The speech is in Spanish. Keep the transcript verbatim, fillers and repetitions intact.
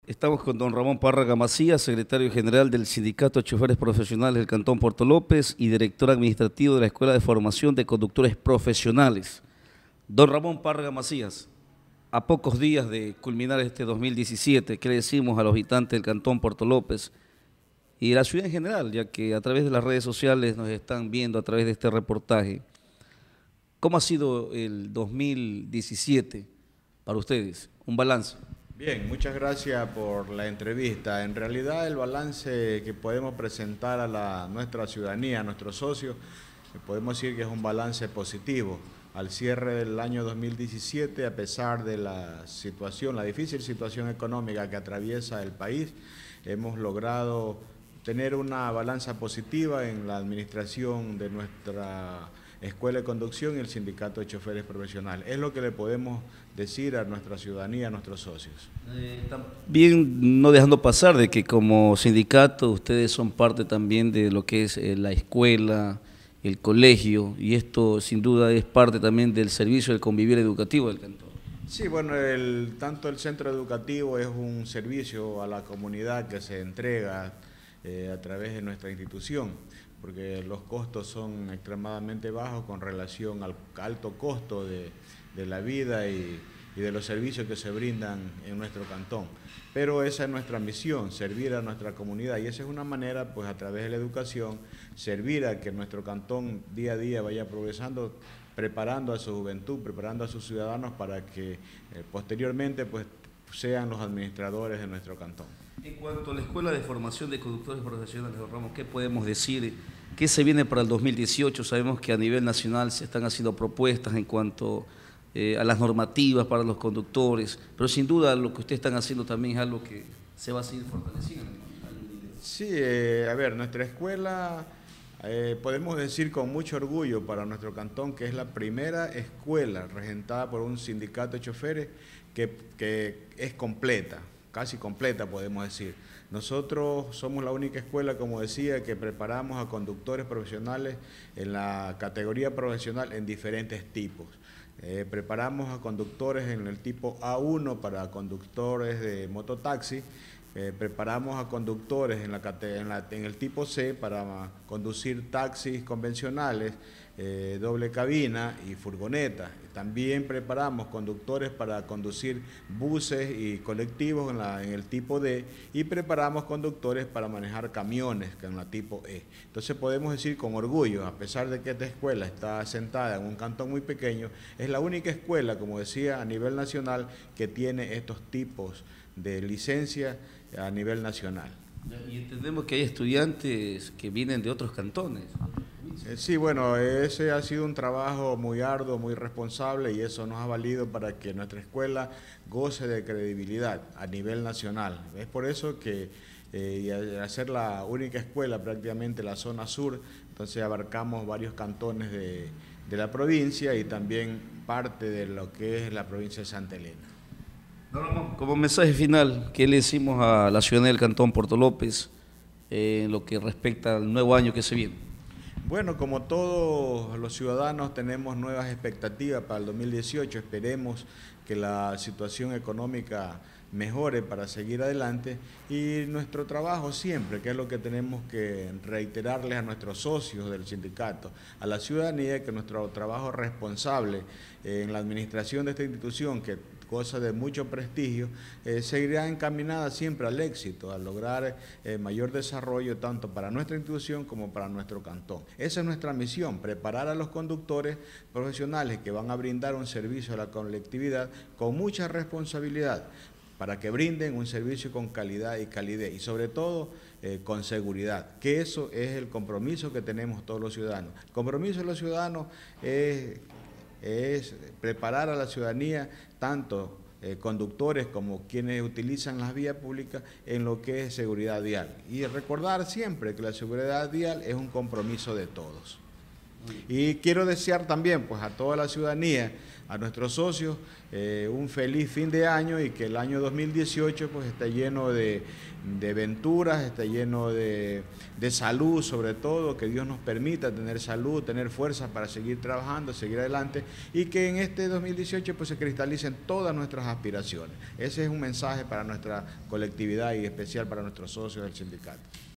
Estamos con don Ramón Párraga Macías, secretario general del Sindicato de Choferes Profesionales del Cantón Puerto López y director administrativo de la Escuela de Formación de Conductores Profesionales. Don Ramón Párraga Macías, a pocos días de culminar este dos mil diecisiete, ¿qué le decimos a los habitantes del Cantón Puerto López y de la ciudad en general, ya que a través de las redes sociales nos están viendo a través de este reportaje? ¿Cómo ha sido el dos mil diecisiete para ustedes? Un balance. Bien, muchas gracias por la entrevista. En realidad el balance que podemos presentar a la, nuestra ciudadanía, a nuestros socios, podemos decir que es un balance positivo. Al cierre del año dos mil diecisiete, a pesar de la situación, la difícil situación económica que atraviesa el país, hemos logrado tener una balanza positiva en la administración de nuestra Escuela de Conducción y el Sindicato de Choferes Profesionales. Es lo que le podemos decir a nuestra ciudadanía, a nuestros socios. Eh, también no dejando pasar de que como sindicato ustedes son parte también de lo que es eh, la escuela, el colegio, y esto sin duda es parte también del servicio del convivir educativo del cantón. Sí, bueno, el, tanto el centro educativo es un servicio a la comunidad que se entrega eh, a través de nuestra institución, porque los costos son extremadamente bajos con relación al alto costo de, de la vida y, y de los servicios que se brindan en nuestro cantón. Pero esa es nuestra misión, servir a nuestra comunidad, y esa es una manera, pues a través de la educación, servir a que nuestro cantón día a día vaya progresando, preparando a su juventud, preparando a sus ciudadanos para que eh, posteriormente pues, sean los administradores de nuestro cantón. En cuanto a la Escuela de Formación de Conductores Profesionales, don Ramos, ¿qué podemos decir? ¿Qué se viene para el dos mil dieciocho? Sabemos que a nivel nacional se están haciendo propuestas en cuanto eh, a las normativas para los conductores, pero sin duda lo que ustedes están haciendo también es algo que se va a seguir fortaleciendo. Sí, eh, a ver, nuestra escuela, eh, podemos decir con mucho orgullo para nuestro cantón que es la primera escuela regentada por un sindicato de choferes que, que es completa, casi completa podemos decir. Nosotros somos la única escuela, como decía, que preparamos a conductores profesionales en la categoría profesional en diferentes tipos. Eh, preparamos a conductores en el tipo A uno para conductores de mototaxi, eh, preparamos a conductores en, la, en, la, en el tipo C para conducir taxis convencionales, eh, doble cabina y furgoneta. También preparamos conductores para conducir buses y colectivos en, la, en el tipo D, y preparamos conductores para manejar camiones en la tipo E. Entonces podemos decir con orgullo, a pesar de que esta escuela está asentada en un cantón muy pequeño, es la única escuela, como decía, a nivel nacional que tiene estos tipos de licencia a nivel nacional. Y entendemos que hay estudiantes que vienen de otros cantones. Sí, bueno, ese ha sido un trabajo muy arduo, muy responsable, y eso nos ha valido para que nuestra escuela goce de credibilidad a nivel nacional. Es por eso que eh, al ser la única escuela prácticamente en la zona sur, entonces abarcamos varios cantones de, de la provincia y también parte de lo que es la provincia de Santa Elena. Como mensaje final, ¿qué le decimos a la ciudadanía del Cantón Puerto López eh, en lo que respecta al nuevo año que se viene? Bueno, como todos los ciudadanos tenemos nuevas expectativas para el dos mil dieciocho, esperemos que la situación económica mejore para seguir adelante, y nuestro trabajo siempre, que es lo que tenemos que reiterarles a nuestros socios del sindicato, a la ciudadanía, que nuestro trabajo responsable en la administración de esta institución, que goza de mucho prestigio, eh, seguirá encaminada siempre al éxito, a lograr eh, mayor desarrollo tanto para nuestra institución como para nuestro cantón. Esa es nuestra misión, preparar a los conductores profesionales que van a brindar un servicio a la colectividad con mucha responsabilidad, para que brinden un servicio con calidad y calidez, y sobre todo eh, con seguridad, que eso es el compromiso que tenemos todos los ciudadanos. El compromiso de los ciudadanos es, es preparar a la ciudadanía, tanto eh, conductores como quienes utilizan las vías públicas, en lo que es seguridad vial. Y recordar siempre que la seguridad vial es un compromiso de todos. Y quiero desear también pues a toda la ciudadanía, a nuestros socios, eh, un feliz fin de año y que el año dos mil dieciocho pues esté lleno de, de aventuras, esté lleno de, de salud sobre todo, que Dios nos permita tener salud, tener fuerzas para seguir trabajando, seguir adelante y que en este dos mil dieciocho pues se cristalicen todas nuestras aspiraciones. Ese es un mensaje para nuestra colectividad y especial para nuestros socios del sindicato.